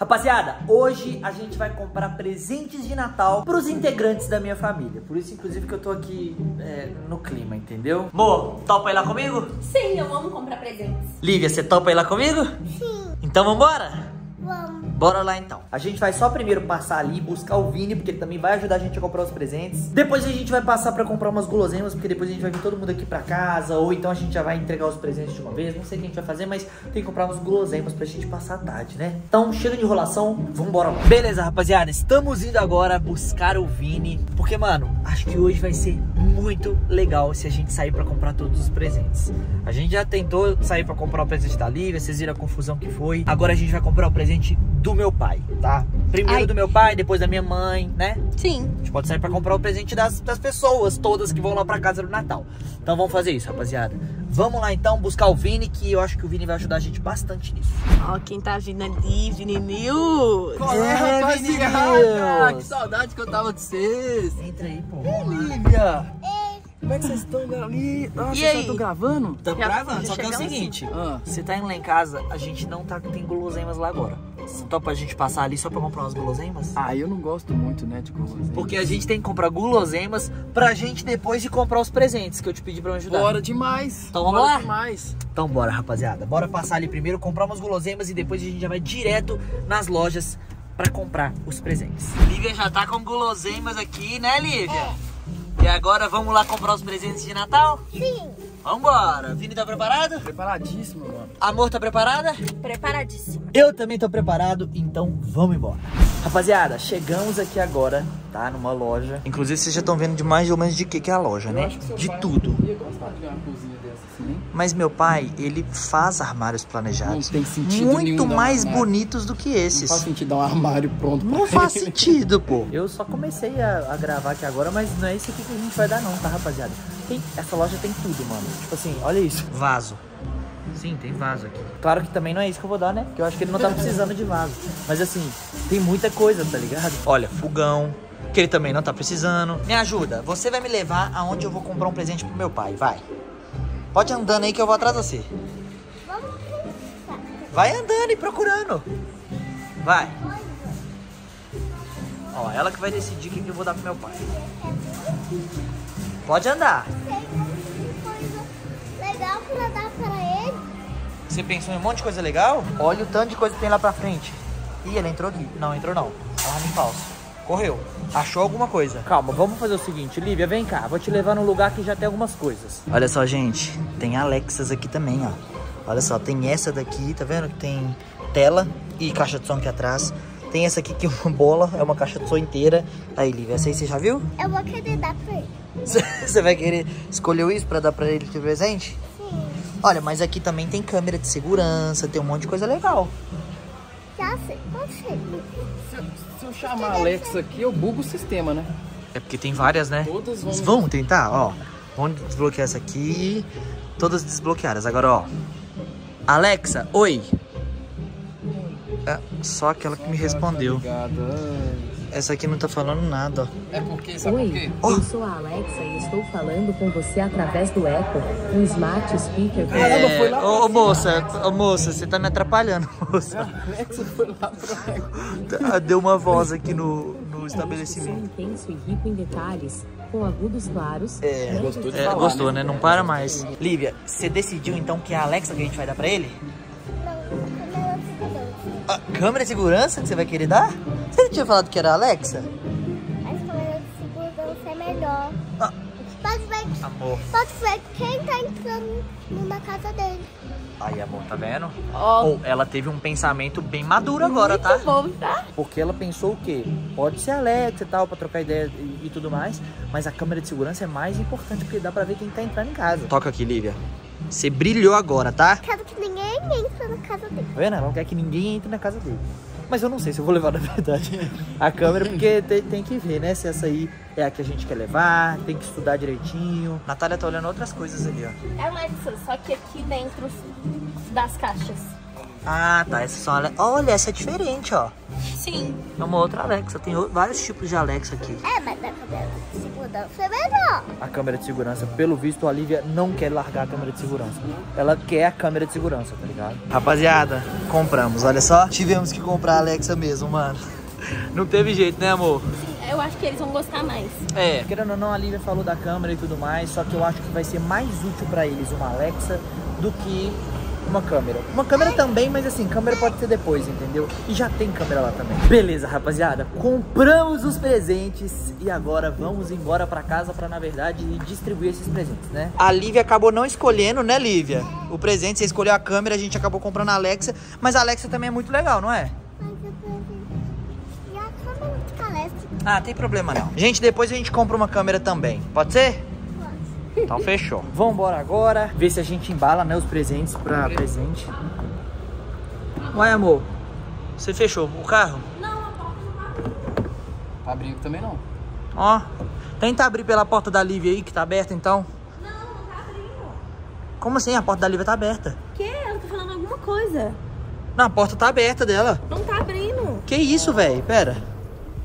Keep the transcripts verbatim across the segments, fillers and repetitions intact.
Rapaziada, hoje a gente vai comprar presentes de Natal pros integrantes da minha família. Por isso, inclusive, que eu tô aqui é, no clima, entendeu? Mo, topa ir lá comigo? Sim, eu amo comprar presentes. Lívia, você topa ir lá comigo? Sim. Então vambora? Vamos. Bora lá então. A gente vai só primeiro passar ali e buscar o Vini, porque ele também vai ajudar a gente a comprar os presentes. Depois a gente vai passar pra comprar umas guloseimas, porque depois a gente vai vir todo mundo aqui pra casa. Ou então a gente já vai entregar os presentes de uma vez. Não sei o que a gente vai fazer, mas tem que comprar umas guloseimas pra gente passar a tarde, né? Então chega de enrolação, vambora lá. Beleza, rapaziada, estamos indo agora buscar o Vini. Porque, mano, acho que hoje vai ser muito legal se a gente sair pra comprar todos os presentes. A gente já tentou sair pra comprar o presente da Lívia, vocês viram a confusão que foi. Agora a gente vai comprar o presente do meu pai, tá? Primeiro Ai. do meu pai, depois da minha mãe, né? Sim. A gente pode sair pra comprar o presente das, das pessoas todas que vão lá pra casa no Natal. Então vamos fazer isso, rapaziada. Vamos lá então buscar o Vini, que eu acho que o Vini vai ajudar a gente bastante nisso. Ó, quem tá vindo ali, Vini News. Qual é, rapaziada? Que saudade que eu tava de vocês. Entra aí, pô. Lívia. Como é que vocês estão ali? Nossa, vocês estão gravando? Estamos gravando, só que é o seguinte, ah. você tá indo lá em casa, a gente não tá, tem guloseimas lá agora. Você topa a gente passar ali só pra comprar umas guloseimas? Ah, eu não gosto muito, né, de guloseimas. Porque a gente tem que comprar guloseimas pra gente depois de comprar os presentes que eu te pedi pra me ajudar. Bora demais. Então vamos bora lá? demais. Então bora, rapaziada. Bora passar ali primeiro, comprar umas guloseimas e depois a gente já vai direto nas lojas pra comprar os presentes. Lívia já tá com guloseimas aqui, né, Lívia? É. E agora vamos lá comprar os presentes de Natal? Sim. Vambora. Vini tá preparado? Preparadíssimo, mano. Amor, tá preparada? Preparadíssima. Eu também tô preparado, então vamos embora. Rapaziada, chegamos aqui agora, tá? Numa loja. Inclusive vocês já estão vendo de mais ou menos de que que é a loja, eu né? Acho que seu de pai tudo. Ia gostar de ver uma cozinha dessa assim, hein? Mas meu pai, ele faz armários planejados. Não tem sentido muito nenhum mais armário. bonitos do que esses. Não faz sentido dar um armário pronto pra Não faz ele. sentido, pô. Eu só comecei a, a gravar aqui agora, mas não é isso aqui que a gente vai dar não, tá, rapaziada? Tem, essa loja tem tudo, mano. Tipo assim, olha isso. Vaso. Sim, tem vaso aqui. Claro que também não é isso que eu vou dar, né? Porque eu acho que ele não tá precisando de vaso. Mas assim, tem muita coisa, tá ligado? Olha, fogão, que ele também não tá precisando. Me ajuda, você vai me levar aonde eu vou comprar um presente pro meu pai, vai. Pode andando aí que eu vou atrás de você. Vai andando e procurando. Vai. Ó, ela que vai decidir o que eu vou dar pro meu pai. Pode andar. Legal pra dar pra ele. Você pensou em um monte de coisa legal? Olha o tanto de coisa que tem lá pra frente. Ih, ela entrou aqui. Não, entrou não. Alarme falso. Correu. Achou alguma coisa. Calma, vamos fazer o seguinte. Lívia, vem cá. Vou te levar num lugar que já tem algumas coisas. Olha só, gente. Tem Alexas aqui também, ó. Olha só, tem essa daqui, tá vendo? Que tem tela e caixa de som aqui atrás. Tem essa aqui que é uma bola, é uma caixa de som inteira. Aí, Lívia, essa aí você já viu? Eu vou querer dar pra ele. Você vai querer escolher isso pra dar pra ele de presente? Sim. Olha, mas aqui também tem câmera de segurança, tem um monte de coisa legal. Já sei, pode ser. Se, eu- se eu chamar a Alexa aqui, eu bugo o sistema, né? É porque tem várias, né? Todas vão... Vamos tentar, ó. Vamos desbloquear essa aqui. Todas desbloqueadas. Agora, ó. Alexa, oi. É só aquela que me respondeu. Tá ligada. Essa aqui não tá falando nada, ó. É porque, sabe por quê? Oi, eu sou a Alexa e estou falando com você através do Echo, um smart speaker. Caramba, foi lá ô, pra ô, moça, ô, moça, você tá me atrapalhando, moça. A Alexa foi lá pro... Deu uma voz aqui no, no Som estabelecimento. intenso e rico em detalhes, com agudos claros. É, Gostou de é, falar, gostou, né? né? Não para mais. Lívia, você decidiu então que é a Alexa que a gente vai dar pra ele? Não, câmera de segurança. A câmera de segurança que você vai querer dar? Você não tinha falado que era a Alexa? Mas câmera de segurança é melhor. Ah. Pode ver, Amor. pode ver quem tá entrando na casa dele. Aí, amor, tá vendo? Ó. Ou ela teve um pensamento bem maduro agora, tá? Bom, tá? Porque ela pensou o quê? Pode ser a Alexa e tal, pra trocar ideia e, e tudo mais, mas a câmera de segurança é mais importante porque dá pra ver quem tá entrando em casa. Toca aqui, Lívia. Você brilhou agora, tá? Quero que ninguém entre na casa dele. Tá vendo? Ela não quer que ninguém entre na casa dele. Mas eu não sei se eu vou levar, na verdade, a câmera, porque tem, tem que ver, né? Se essa aí é a que a gente quer levar, tem que estudar direitinho. Natália tá olhando outras coisas ali, ó. É Alexa, só que aqui dentro das caixas. Ah, tá. Essa são Ale... Olha, essa é diferente, ó. Sim. É uma outra Alexa. Tem o- vários tipos de Alexa aqui. É, mas da câmera de segurança vou dar pra você melhor. A câmera de segurança. Pelo visto, a Olivia não quer largar a câmera de segurança. Ela quer a câmera de segurança, tá ligado? Rapaziada, compramos, olha só. Tivemos que comprar a Alexa mesmo, mano. Não teve jeito, né, amor? Eu acho que eles vão gostar mais. É. Querendo ou não, a Lívia falou da câmera e tudo mais, só que eu acho que vai ser mais útil pra eles uma Alexa do que uma câmera. Uma câmera também, mas assim, câmera pode ser depois, entendeu? E já tem câmera lá também. Beleza, rapaziada. Compramos os presentes e agora vamos embora pra casa pra, na verdade, distribuir esses presentes, né? A Lívia acabou não escolhendo, né, Lívia? O presente, você escolheu a câmera, a gente acabou comprando a Alexa, mas a Alexa também é muito legal, não é? Ah, tem problema não. Gente, depois a gente compra uma câmera também. Pode ser? Pode. Então fechou. Vamos embora agora. Ver se a gente embala, né, os presentes pra presente. Uai, amor. Você fechou o carro? Não, a porta não tá abrindo. Tá abrindo também não. Ó. Tenta abrir pela porta da Lívia aí, que tá aberta então. Não, não tá abrindo. Como assim? A porta da Lívia tá aberta. Que? Ela tá falando alguma coisa. Não, a porta tá aberta dela. Não tá abrindo. Que isso, velho? Pera.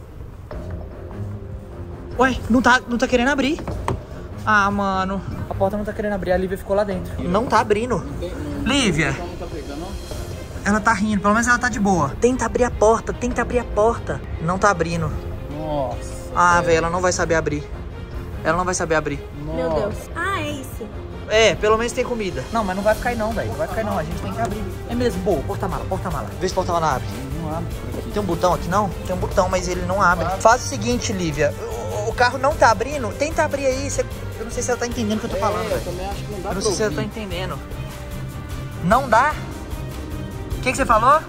Ué, não tá, não tá querendo abrir. Ah, mano. A porta não tá querendo abrir, a Lívia ficou lá dentro. Não tá abrindo. Lívia. Ela tá rindo, pelo menos ela tá de boa. Tenta abrir a porta, tenta abrir a porta. Não tá abrindo. Nossa. Ah, velho, ela não vai saber abrir. Ela não vai saber abrir. Meu Deus. Ah, é isso. É, pelo menos tem comida. Não, mas não vai ficar aí não, velho. Não vai ficar aí não, a gente tem que abrir. É mesmo, boa, porta-mala, porta-mala. Vê se o porta-mala abre. Não abre. Tem um botão aqui não? Tem um botão, mas ele não abre. Faz o seguinte, Lívia. O carro não tá abrindo. Tenta abrir aí. Você... Eu não sei se ela tá entendendo o que eu tô falando, é, velho. Eu também acho que não dá. Eu não pra sei se ela ouvir. tá entendendo. Não dá? O que que você falou?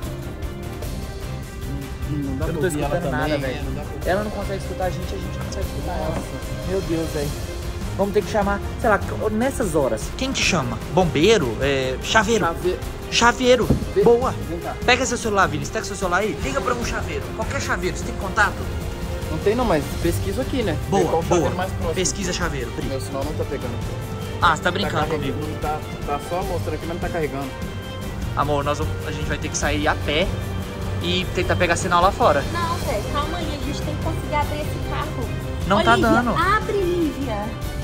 Não dá Eu não pra tô ouvir ela escutando nada, também, velho. é, não dá pra ouvir. Ela não consegue escutar a gente, a gente não consegue escutar ela. Meu Deus, velho. Vamos ter que chamar, sei lá, nessas horas. Quem te chama? Bombeiro? É, chaveiro? Chave- Chaveiro. Vê- Boa. Vem cá. Pega seu celular, Vinícius. Pega seu celular aí. Liga pra um chaveiro. Qualquer chaveiro. Você tem contato? Não tem não, mas pesquisa aqui, né? Vê Boa, qual boa. chaveiro mais próximo. Pesquisa chaveiro. Pri. Meu sinal não tá pegando. Ah, você tá brincando tá comigo. Não tá, tá só mostrando aqui, mas não tá carregando. Amor, nós vamos, a gente vai ter que sair a pé e tentar pegar sinal lá fora. Não, velho, calma aí. A gente tem que conseguir abrir esse carro. Não Ô, tá Lívia, dando. Abre, Lívia.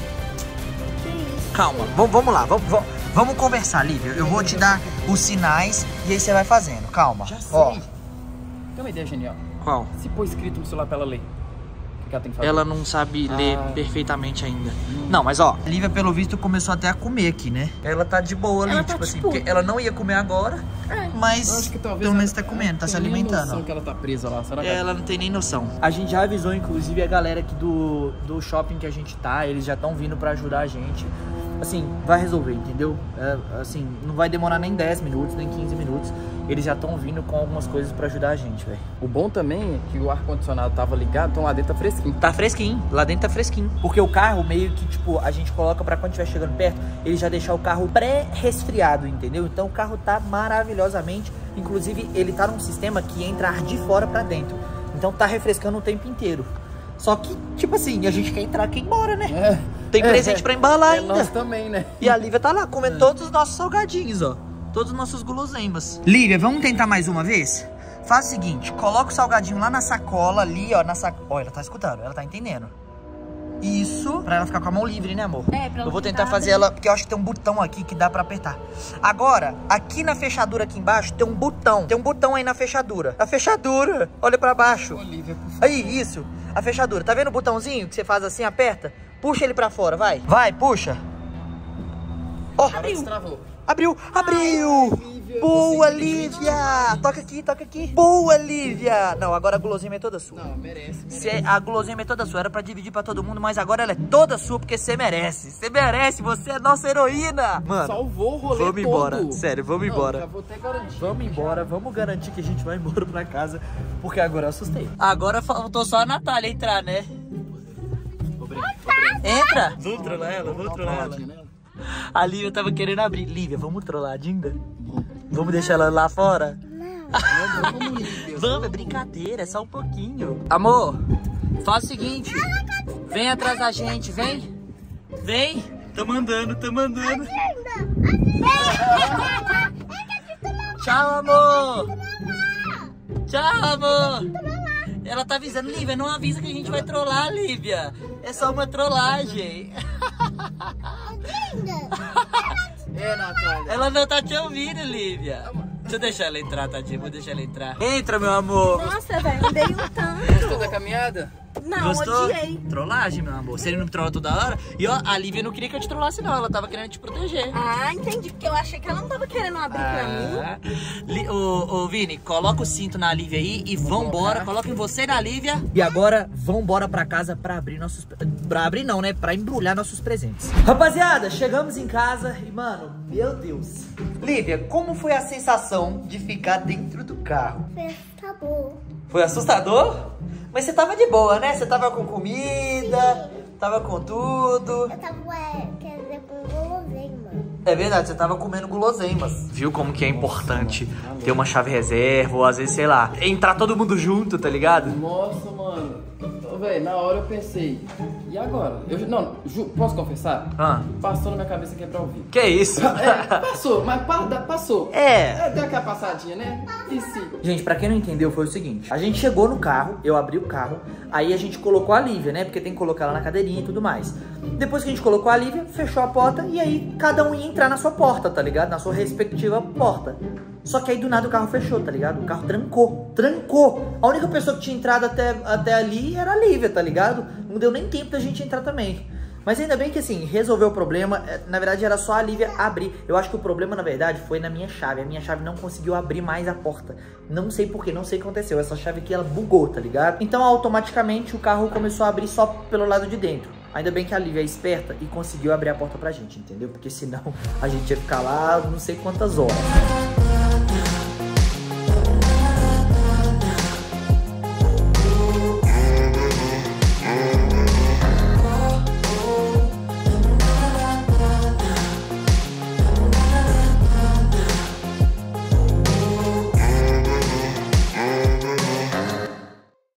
Que isso? Calma, vamos, vamos lá, vamos, vamos, vamos conversar, Lívia. Eu vou te dar os sinais e aí você vai fazendo. Calma. Já sei. Ó, Tem uma ideia genial. qual? Se pôr escrito no celular pra ela ler, o que ela tem que fazer? Ela não sabe ler Ah. perfeitamente ainda. Não, mas ó, a Lívia, pelo visto, começou até a comer aqui, né? Ela tá de boa ali, Ela tá, tipo assim, tipo- porque ela não ia comer agora, É. Eu mas acho que talvez pelo menos ela- tá comendo, tá tem se nem alimentando. noção que ela tá presa lá. Será que Ela não tem nem noção. A gente já avisou, inclusive, a galera aqui do, do shopping que a gente tá. Eles já estão vindo pra ajudar a gente. Assim, vai resolver, entendeu? É, assim, não vai demorar nem dez minutos, nem quinze minutos. Eles já estão vindo com algumas coisas pra ajudar a gente, velho. O bom também é que o ar-condicionado tava ligado, então lá dentro tá fresquinho. Tá fresquinho, lá dentro tá fresquinho. Porque o carro meio que, tipo, a gente coloca pra quando estiver chegando perto, ele já deixar o carro pré-resfriado, entendeu? Então o carro tá maravilhosamente. Inclusive, ele tá num sistema que entra ar de fora pra dentro. Então tá refrescando o tempo inteiro. Só que, tipo assim, a gente quer entrar aqui e ir embora, né? É. Tem presente É, pra embalar é ainda. nós também, né? E a Lívia tá lá comendo todos os nossos salgadinhos, ó. Todos os nossos guloseimas. Lívia, vamos tentar mais uma vez? Faz o seguinte, coloca o salgadinho lá na sacola, ali, ó, na sacola. Ó, ela tá escutando, ela tá entendendo. Isso, pra ela ficar com a mão livre, né, amor? É, pra ela Eu vou tentar tentar fazer abrir. ela, porque eu acho que tem um botão aqui que dá pra apertar. Agora, aqui na fechadura aqui embaixo, tem um botão. Tem um botão aí na fechadura. A fechadura, olha pra baixo. Olivia, Aí, isso, a fechadura. Tá vendo o botãozinho que você faz assim, aperta? Puxa ele pra fora, vai. Vai, puxa. Ó, agora destravou. abriu, abriu. Lívia, Boa, você tem que Lívia. Toca aqui, toca aqui. Boa, Lívia. Não, agora a guloseima é toda sua. Não, merece. Se é- a guloseima é toda sua, era pra dividir pra todo mundo, mas agora ela é toda sua porque você merece. Você merece, você é nossa heroína. Mano, Salvou o rolê vamos todo. embora. Sério, vamos Não, embora. Já vou até garantir. Vamos embora, vamos garantir que a gente vai embora pra casa, porque agora eu assustei. Agora faltou só a Natália entrar, né? Entra! Vamos trollar ela, vamos trollar ela. A Lívia tava querendo abrir. Lívia, vamos trollar a Dinda? Vamos deixar ela lá fora? Vamos, é brincadeira, é só um pouquinho. Amor, faz o seguinte. Vem atrás da gente, vem. Vem. Tá mandando, tá mandando. Tchau, amor. Tchau, amor. Ela tá avisando, Lívia, não avisa que a gente vai trollar, Lívia. É só uma trollagem. É, Natália. Ela não tá te ouvindo, Lívia. Deixa eu deixar ela entrar, tadinha. Vou deixar ela entrar. Entra, meu amor. Nossa, velho, andei um tanto. Gostou da caminhada? Não, Gostou? odiei. Trollagem, meu amor. Se ele não me trolla toda hora. E ó, a Lívia não queria que eu te trollasse, não. Ela tava querendo te proteger. Ah, entendi. Porque eu achei que ela não tava querendo abrir pra mim. Ah. Li- Ô, ô, Vini, coloca o cinto na Lívia aí e vambora. Coloquem você na Lívia. E agora, vambora pra casa pra abrir nossos... Pra abrir não, né? Pra embrulhar nossos presentes. Rapaziada, chegamos em casa e, mano, meu Deus. Lívia, como foi a sensação de ficar dentro do carro? Tá bom. Foi assustador? Mas você tava de boa, né? Você tava com comida, tava com tudo. Eu tava é, querendo com guloseima. É verdade, você tava comendo guloseimas. Viu como que é importante ter uma chave reserva ou às vezes, sei lá, entrar todo mundo junto, tá ligado? Nossa, mano. Ô, velho, na hora eu pensei, e agora? Eu, não, ju, posso confessar? Ah. Passou na minha cabeça que é pra ouvir. Que isso? É, passou, mas pa, passou. É. Deu aquela passadinha, né? E sim. Gente, pra quem não entendeu, foi o seguinte. A gente chegou no carro, eu abri o carro, aí a gente colocou a Lívia, né? Porque tem que colocar ela na cadeirinha e tudo mais. Depois que a gente colocou a Lívia, fechou a porta e aí cada um ia entrar na sua porta, tá ligado? Na sua respectiva porta. Só que aí do nada o carro fechou, tá ligado? O carro trancou, trancou. A única pessoa que tinha entrado até, até ali era a Lívia, tá ligado? Não deu nem tempo da gente entrar também. Mas ainda bem que assim, resolveu o problema. Na verdade era só a Lívia abrir. Eu acho que o problema na verdade foi na minha chave. A minha chave não conseguiu abrir mais a porta. Não sei porquê, não sei o que aconteceu. Essa chave aqui ela bugou, tá ligado? Então automaticamente o carro começou a abrir só pelo lado de dentro. Ainda bem que a Lívia é esperta e conseguiu abrir a porta pra gente, entendeu? Porque senão a gente ia ficar lá não sei quantas horas.